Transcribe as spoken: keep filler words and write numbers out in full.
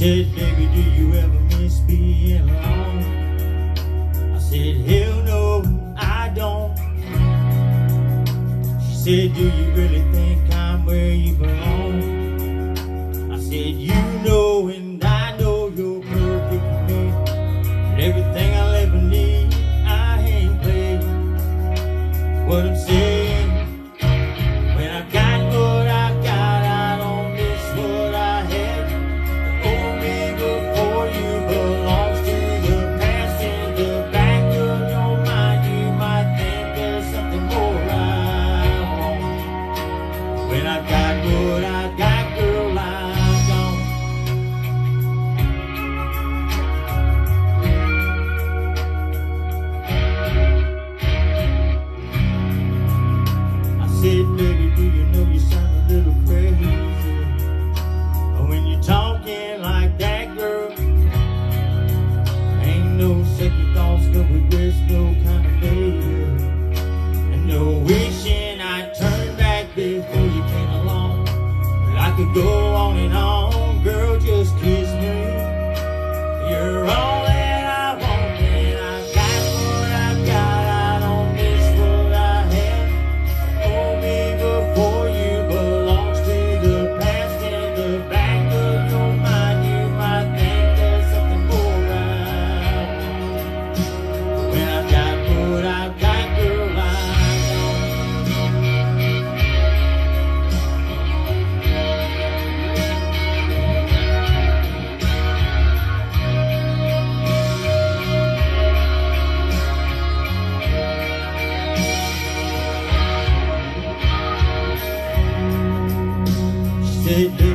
said, baby, do you ever miss being alone? I said, hell no, I don't. She said, do you really think I'm where you belong? I said, you know and I know you're perfect for me, and everything I'll ever need, I ain't played. What I'm saying, when I got what I got, I don't miss what I had. The old me before you belongs to the past. In the back of your mind, you might think there's something more I want. When I got what I got, girl, I'm gone. I said, baby, do you know you sound a little crazy when you're talking like that, girl? Ain't no second thoughts, no regrets, no kind of baby, and no wishing I'd turn back before you came along. But I could go on and on, girl, just kiss me. You're all that I want, and I got what I got. I don't miss what I had. Oh, me before you belongs to the past. In the back of your mind, you might think there's something more I want. When I got what I got, girl, I said,